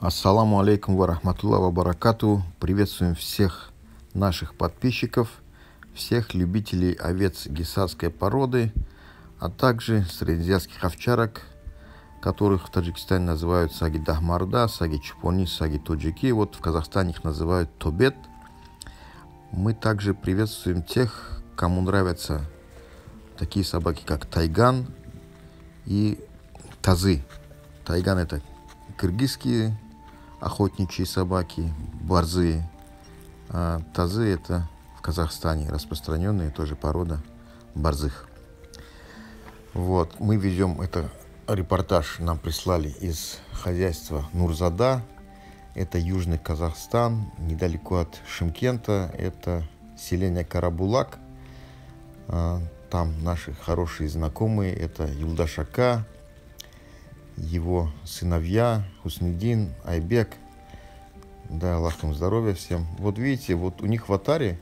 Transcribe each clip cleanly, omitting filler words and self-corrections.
Ассаламу алейкум ва рахматуллахи ва баракату. Приветствуем всех наших подписчиков, всех любителей овец гисарской породы, а также среднеазиатских овчарок, которых в Таджикистане называют саги дахмарда, саги чупони, саги тоджики. Вот в Казахстане их называют тобет. Мы также приветствуем тех, кому нравятся такие собаки, как тайган и тазы. Тайган — это кыргызские охотничьи собаки, борзые, а тазы — это в Казахстане распространенная тоже порода борзых. Вот, мы ведем это репортаж, нам прислали из хозяйства Нурзада. Это Южный Казахстан, недалеко от Шымкента. Это селение Карабулак. Там наши хорошие знакомые. Это Юлдаш Ака, его сыновья Хуснидин, Айбек. Да, Аллах им здоровья всем. Вот видите, вот у них в отаре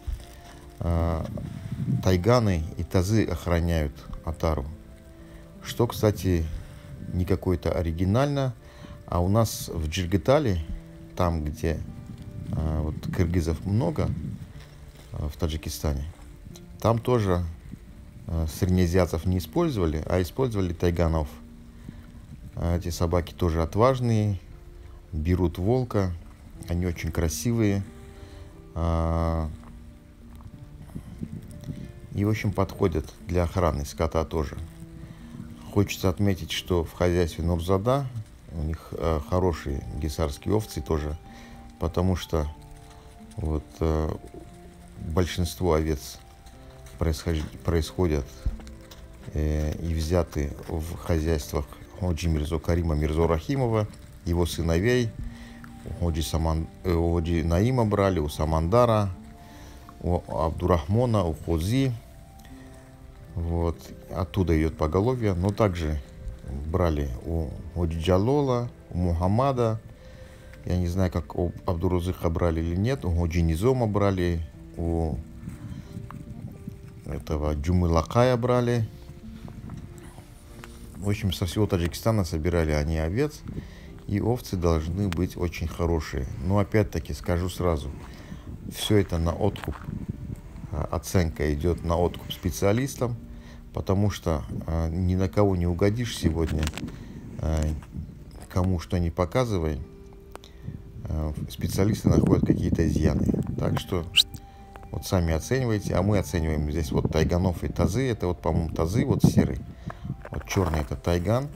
тайганы и тазы охраняют отару. Что, кстати, не какое-то оригинально. А у нас в Джиргетале, там, где вот кыргызов много, в Таджикистане, там тоже среднеазиатцев не использовали, а использовали тайганов. Эти собаки тоже отважные, берут волка, они очень красивые. И, в общем, подходят для охраны скота тоже. Хочется отметить, что в хозяйстве Нурзада у них хорошие гисарские овцы тоже, потому что вот большинство овец происходят и взяты в хозяйствах Ходжи Мирзо Карима Мирзо Рахимова, его сыновей. У Ходжи Наима брали, у Самандара, у Абдурахмона, у Хози. Вот. Оттуда идет поголовье. Но также брали у Ходжи Джалола, у Мухаммада. Я не знаю, как у Абдурузыха брали или нет. У Ходжи Низома брали, у этого Джумы Лакая брали. В общем, со всего Таджикистана собирали они овец, и овцы должны быть очень хорошие. Но опять-таки скажу сразу, все это на откуп, оценка идет на откуп специалистам, потому что ни на кого не угодишь сегодня, кому что не показывай, специалисты находят какие-то изъяны. Так что вот сами оценивайте, а мы оцениваем здесь вот тайганов и тазы. Это вот, по-моему, тазы, вот серый. Вот черный — это тайган.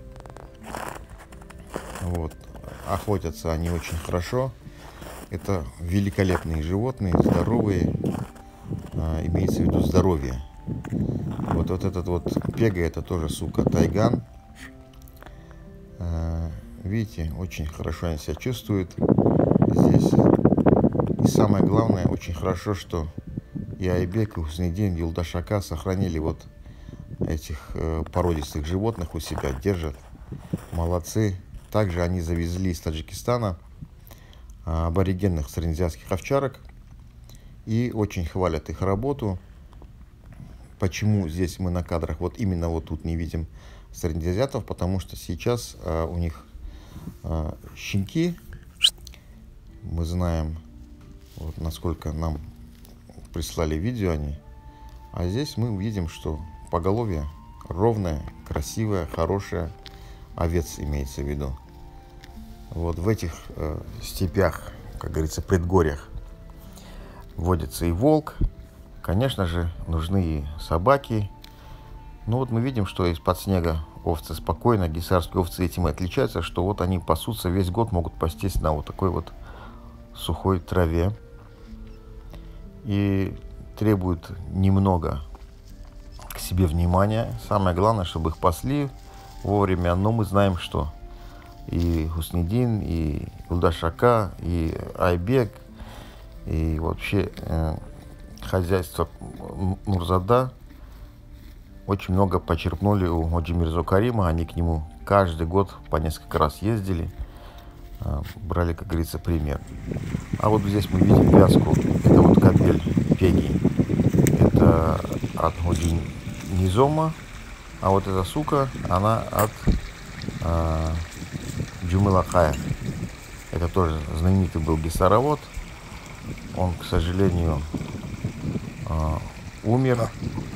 Вот. Охотятся они очень хорошо. Это великолепные животные, здоровые. Имеется в виду здоровье. Вот этот вот пега — это тоже сука тайган. Видите, очень хорошо они себя чувствуют здесь. И самое главное, очень хорошо, что и Айбек, и Хуснидин, и Юлдаш Ака сохранили вот этих породистых животных у себя, держат. Молодцы. Также они завезли из Таджикистана аборигенных среднеазиатских овчарок и очень хвалят их работу. Почему здесь мы на кадрах вот именно вот тут не видим среднеазиатов? Потому что сейчас у них щенки, мы знаем, вот насколько нам прислали видео они, а здесь мы видим, что поголовье ровное, красивое, хорошее, овец имеется в виду. Вот в этих степях, как говорится, предгорьях водится и волк. Конечно же, нужны и собаки. Ну вот мы видим, что из-под снега овцы спокойно, гисарские овцы этим и отличаются, что вот они пасутся весь год, могут пастись на вот такой вот сухой траве. И требуют немного к себе внимания. Самое главное, чтобы их пасли вовремя. Но мы знаем, что и Хуснидин, и Юлдаш Ака, и Айбек, и вообще хозяйство Нурзада очень много почерпнули у Ходжи Мирзо Карима. Они к нему каждый год по несколько раз ездили, брали, как говорится, пример. А вот здесь мы видим вязку. Это вот кобель пеги. Это от Ходжи Низома. А вот эта сука, она от Джумы Лакая. Это тоже знаменитый был гисаровод. Он, к сожалению, умер.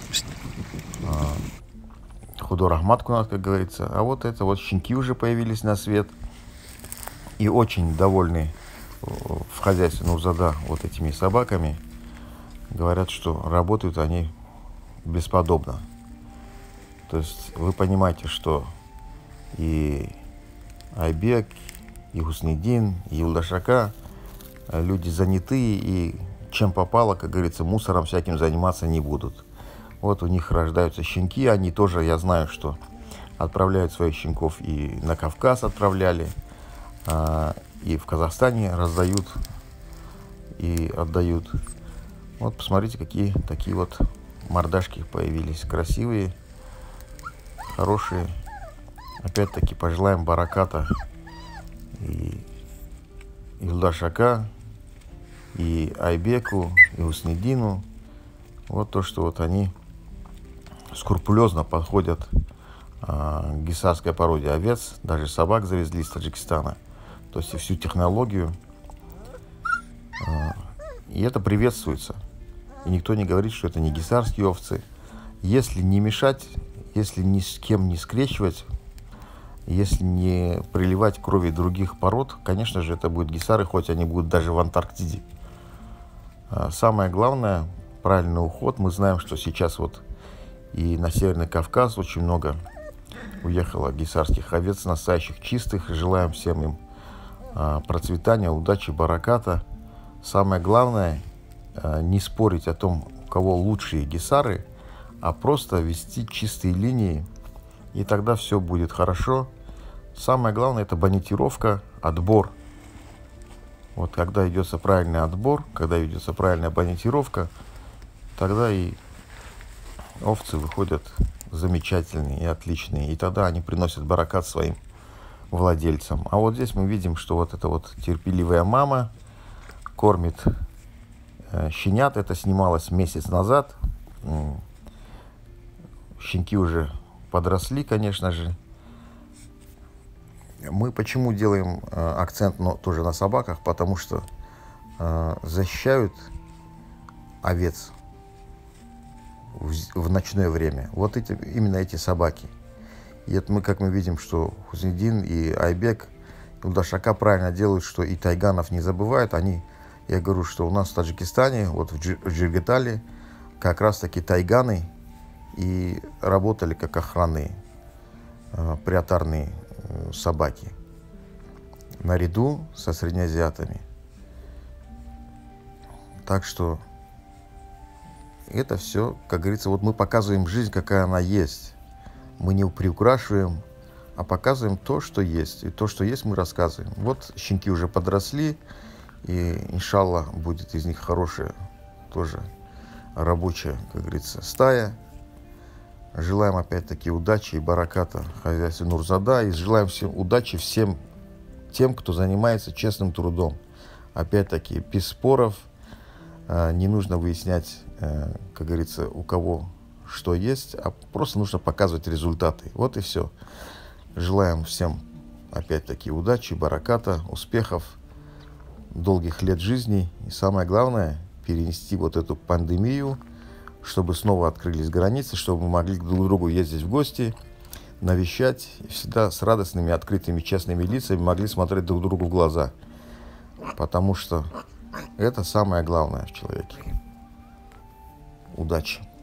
Худо рахмат кунат, как говорится. А вот это вот щенки уже появились на свет. И очень довольны в хозяйстве Нурзада вот этими собаками. Говорят, что работают они бесподобно. То есть вы понимаете, что и Айбек, и Хуснидин, и Юлдашака люди занятые, и чем попало, как говорится, мусором всяким заниматься не будут. Вот у них рождаются щенки, они тоже, я знаю, что отправляют своих щенков и на Кавказ отправляли, и в Казахстане раздают и отдают. Вот посмотрите, какие такие вот мордашки появились, красивые, хорошие. Опять-таки пожелаем бараката и Юлдашака, и Айбеку, и Хуснидину. Вот то, что вот они скрупулезно подходят к гисарской породе овец. Даже собак завезли из Таджикистана. То есть и всю технологию. И это приветствуется. И никто не говорит, что это не гисарские овцы. Если не мешать, если ни с кем не скрещивать, если не приливать крови других пород, конечно же, это будут гисары, хоть они будут даже в Антарктиде. Самое главное, правильный уход. Мы знаем, что сейчас вот и на Северный Кавказ очень много уехало гисарских овец, настоящих, чистых. Желаем всем им процветания, удачи, бараката. Самое главное, не спорить о том, у кого лучшие гисары, а просто вести чистые линии, и тогда все будет хорошо. Самое главное — это бонитировка, отбор. Вот когда ведется правильный отбор, когда ведется правильная бонитировка, тогда и овцы выходят замечательные и отличные, и тогда они приносят баракат своим владельцам. А вот здесь мы видим, что вот эта вот терпеливая мама кормит щенят. Это снималось месяц назад. Щенки уже подросли, конечно же. Мы почему делаем акцент, но тоже на собаках? Потому что защищают овец в ночное время. Вот именно эти собаки. И это мы, как мы видим, что Хуснидин и Айбек, Юлдашака правильно делают, что и тайганов не забывают. Я говорю, что у нас в Таджикистане, вот в Джигитале, как раз таки тайганы и работали как охранные приотарные собаки наряду со среднеазиатами. Так что это все, как говорится, вот мы показываем жизнь, какая она есть. Мы не приукрашиваем, а показываем то, что есть. И то, что есть, мы рассказываем. Вот щенки уже подросли, и, иншаллах, будет из них хорошая тоже рабочая, как говорится, стая. Желаем опять-таки удачи и бараката хозяйству Нурзада. И желаем всем удачи всем тем, кто занимается честным трудом. Опять-таки, без споров, не нужно выяснять, как говорится, у кого что есть, а просто нужно показывать результаты. Вот и все. Желаем всем опять-таки удачи, бараката, успехов, долгих лет жизни. И самое главное, перенести вот эту пандемию, чтобы снова открылись границы, чтобы мы могли друг к другу ездить в гости, навещать, и всегда с радостными, открытыми, честными лицами могли смотреть друг другу в глаза. Потому что это самое главное в человеке. Удачи!